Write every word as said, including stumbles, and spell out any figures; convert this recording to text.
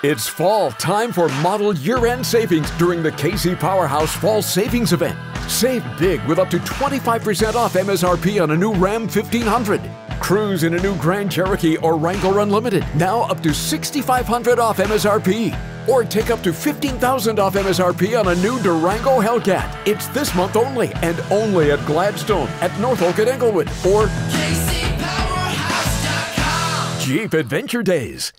It's fall, time for model year-end savings during the K C Powerhouse Fall Savings Event. Save big with up to twenty-five percent off M S R P on a new Ram fifteen hundred. Cruise in a new Grand Cherokee or Wrangler Unlimited, now up to sixty-five hundred dollars off M S R P. Or take up to fifteen thousand dollars off M S R P on a new Durango Hellcat. It's this month only, and only at Gladstone, at Norfolk at Englewood, or K C Powerhouse dot com. Jeep Adventure Days.